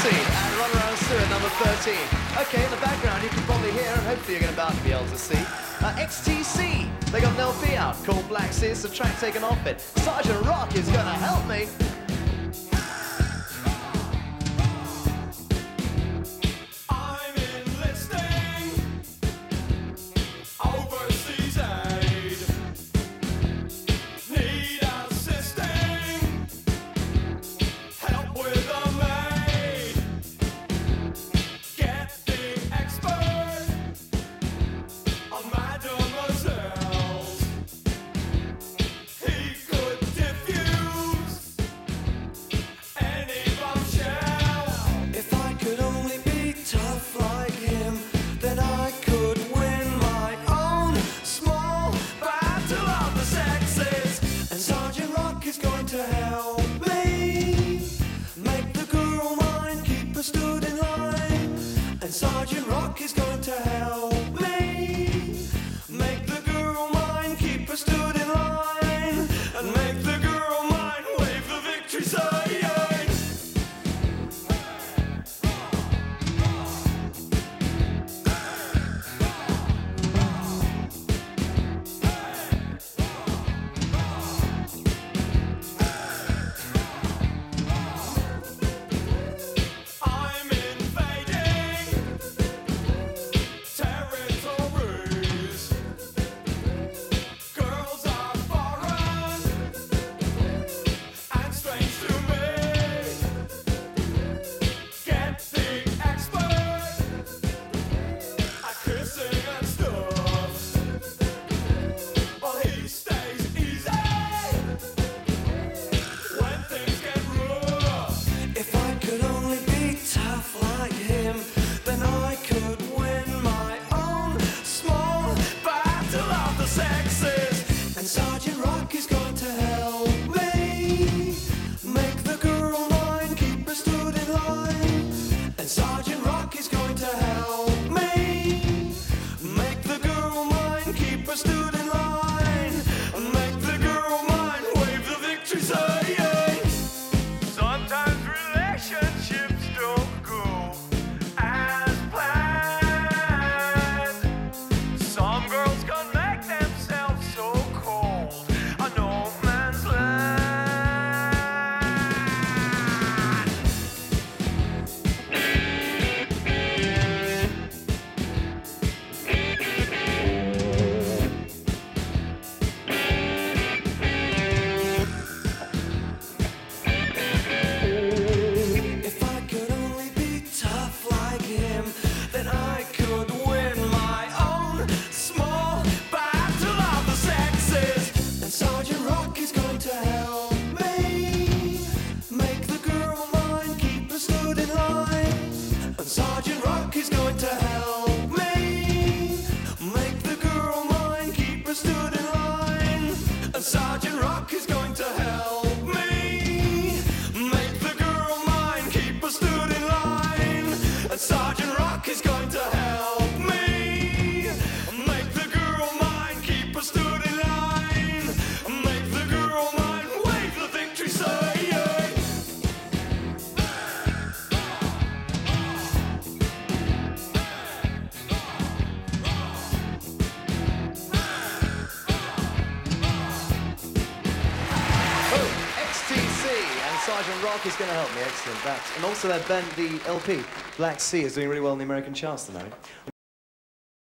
XTC and Run Around Sue at number 13. Okay, in the background you can probably hear, and hopefully you're about to be able to see, XTC. They got an LP out called Black Sea. It's a track taken off it. Sergeant Rock is gonna help me. Sergeant Rock is going to help me make the girl mine, keep her stood in line, and make the girl mine wave the victory sign. Sergeant Rock is going to help me make the girl mine, keep her stood in line. And Sergeant Rock is going to help me make the girl mine, keep her stood in line, and make the girl mine wave the victory sign. Sometimes relationships don't go as planned. Some girls can make themselves so Sergeant Rock is going to help me make the girl mine, keep her stood in line. And Sergeant Rock is going to help me make the girl mine, keep her stood in line. And Sergeant Rock is going to help me make the girl mine, keep her stood in line, and make the girl mine wave the victory sign. Sergeant Rock is going to help me. Excellent. That. And also that band, the LP, Black Sea, is doing really well in the American charts tonight.